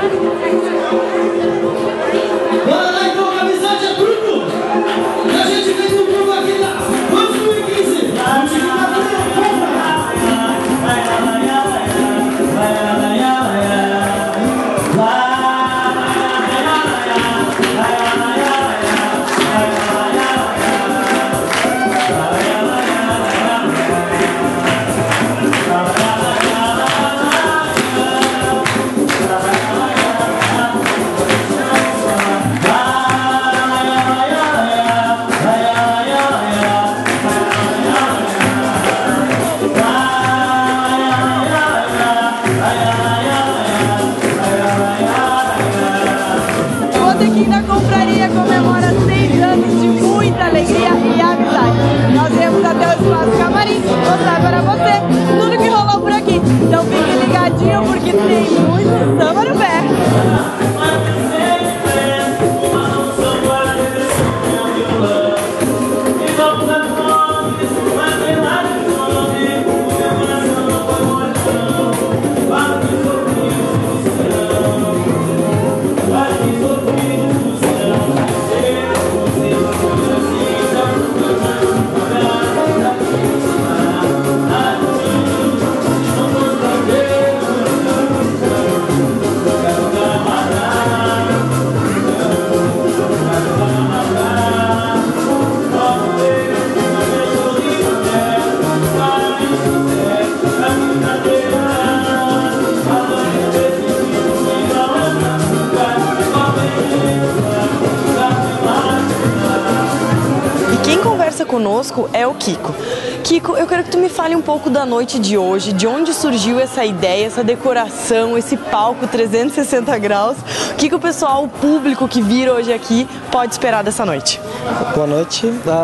Bora lá então, a amizade é tudo! E a gente fez um grupo aqui da 2015! Vamos ficar Botequim da Confraria comemora 6 anos de muita alegria e amizade. Nós viemos até o Espaço Camarim mostrar para você tudo que rolou por aqui. Então fique ligadinho porque tem muito samba no pé. Conosco é o Kiko. Kiko, eu quero que tu me fale um pouco da noite de hoje, de onde surgiu essa ideia, essa decoração, esse palco 360 graus. O que o pessoal, o público que vir hoje aqui pode esperar dessa noite? Boa noite.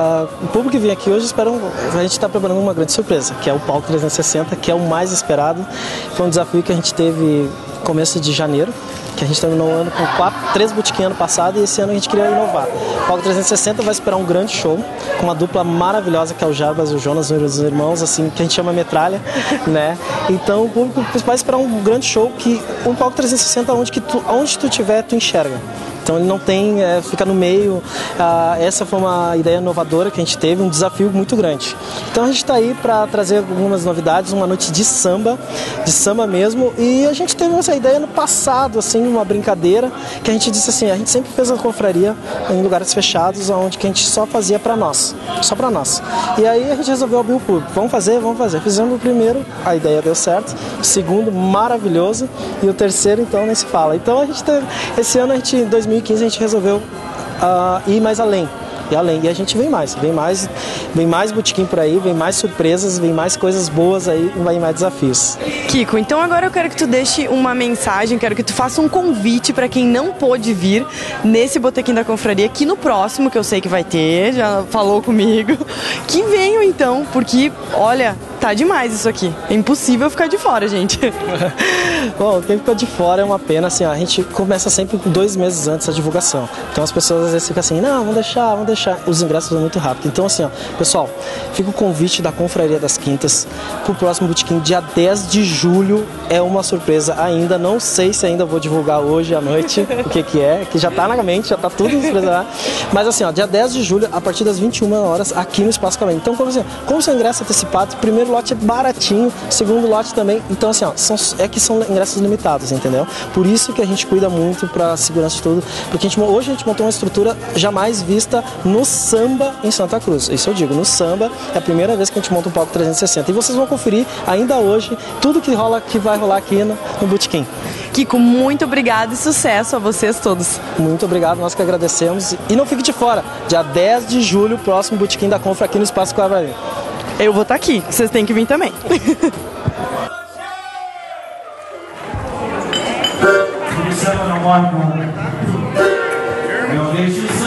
O público que vem aqui hoje a gente está preparando uma grande surpresa, que é o palco 360, que é o mais esperado. Foi um desafio que a gente teve no começo de janeiro, que a gente terminou o ano com 3 botequins ano passado, e esse ano a gente queria inovar. O Palco 360 vai esperar um grande show com uma dupla maravilhosa que é o Jarbas e o Jonas, os irmãos, assim, que a gente chama metralha, né? Então o público vai esperar um grande show, que um Palco 360 onde tu estiver, tu enxerga. Então ele não tem, fica no meio. Essa foi uma ideia inovadora que a gente teve, um desafio muito grande. Então a gente está aí para trazer algumas novidades, uma noite de samba mesmo. E a gente teve essa ideia no passado, assim, uma brincadeira, que a gente disse assim, a gente sempre fez a confraria em lugares fechados, onde que a gente só fazia para nós, só para nós. E aí a gente resolveu abrir o público, vamos fazer. Fizemos o primeiro, a ideia deu certo, o segundo maravilhoso, e o terceiro então nem se fala. Então a gente teve, esse ano em 2015 a gente resolveu ir mais além. E a gente vem mais botequim por aí, vem mais surpresas, vem mais coisas boas aí, vem mais desafios. Kiko, então agora eu quero que tu deixe uma mensagem, quero que tu faça um convite para quem não pôde vir nesse Botequim da Confraria, que no próximo, que eu sei que vai ter, já falou comigo, que venham então, porque, olha, tá demais isso aqui, é impossível ficar de fora, gente. Bom, quem ficou de fora é uma pena, assim, a gente começa sempre 2 meses antes da divulgação, então as pessoas às vezes ficam assim, não, vamos deixar, os ingressos são muito rápido. Então assim, ó, pessoal, fica o convite da Confraria das Quintas pro próximo botequim, dia 10 de julho, é uma surpresa ainda, não sei se ainda vou divulgar hoje à noite o que é, que já tá na mente, já tá tudo surpresa lá, mas assim, ó, dia 10 de julho, a partir das 21 horas, aqui no Espaço Camarim. Então, como seu ingresso é antecipado, o primeiro lote é baratinho, o segundo lote também, então assim, ó, são ingressos limitados, entendeu? Por isso que a gente cuida muito pra segurança de tudo, porque hoje a gente montou uma estrutura jamais vista no samba em Santa Cruz. Isso eu digo, no samba é a primeira vez que a gente monta um palco 360. E vocês vão conferir ainda hoje tudo que vai rolar aqui no Botequim. Kiko, muito obrigado e sucesso a vocês todos. Muito obrigado, nós que agradecemos. E não fique de fora, dia 10 de julho, próximo Botequim da Confra aqui no Espaço Camarim. Eu vou estar aqui, vocês têm que vir também. Samba não morre, não. Eu vejo